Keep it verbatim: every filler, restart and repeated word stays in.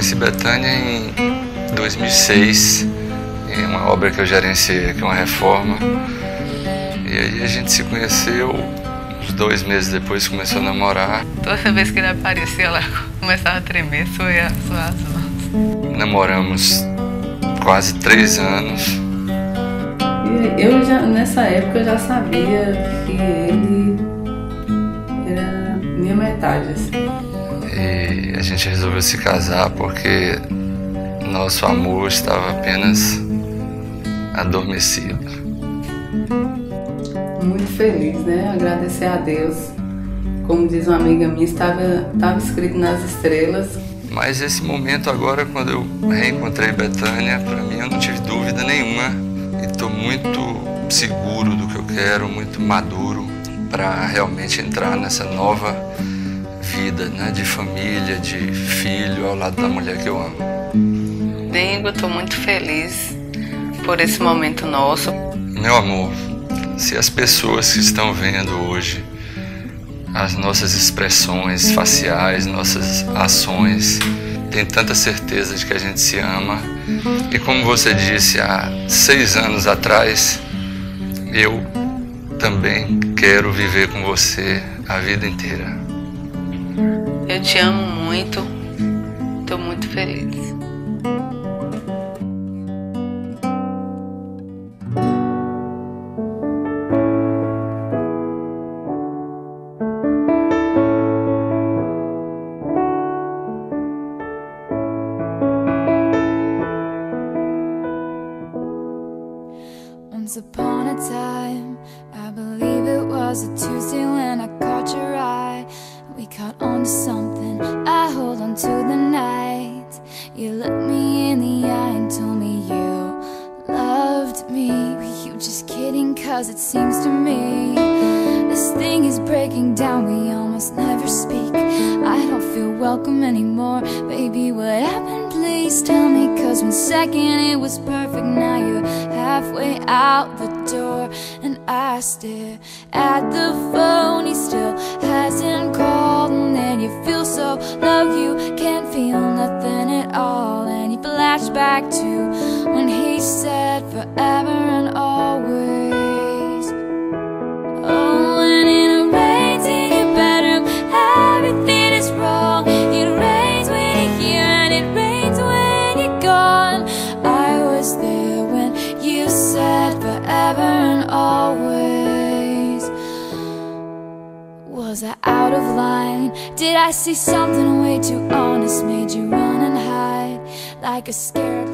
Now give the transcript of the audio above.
conheci Bethânia em dois mil e seis, em uma obra que eu gerenciei aqui, uma reforma. E aí a gente se conheceu, uns dois meses depois começou a namorar. Toda vez que ele aparecia, ela começava a tremer, suar as mãos. Namoramos quase três anos. E eu já, nessa época eu já sabia que ele era minha metade, assim. E a gente resolveu se casar porque nosso amor estava apenas adormecido. Muito feliz, né? Agradecer a Deus. Como diz uma amiga minha, estava, estava escrito nas estrelas. Mas esse momento agora, quando eu reencontrei Bethânia, para mim eu não tive dúvida nenhuma. E estou muito seguro do que eu quero, muito maduro para realmente entrar nessa nova vida, né? De família, de filho, ao lado da mulher que eu amo. Dengo, estou muito feliz por esse momento nosso. Meu amor, se as pessoas que estão vendo hoje as nossas expressões faciais, nossas ações, têm tanta certeza de que a gente se ama. E como você disse há seis anos atrás, eu também quero viver com você a vida inteira. Eu te amo muito, estou muito feliz. Once upon a time, I believe it was a Tuesday when I caught your eye. We caught on to something, I hold on to the night. You looked me in the eye and told me you loved me. Were you just kidding? Cause it seems to me this thing is breaking down, we almost never speak. I don't feel welcome anymore. Baby, what happened? Please tell me. Cause one second it was perfect, now you're halfway out the door. And I stare at the phone, he still hasn't called. And then you feel so low, you can't feel nothing at all. And you flash back to when he said forever and always. Oh, and it rains in your bedroom, everything is wrong. It rains when you're here and it rains when you're gone. I was there when you said forever and always. Was I out of line? Did I see something way too honest? Made you run and hide like a scared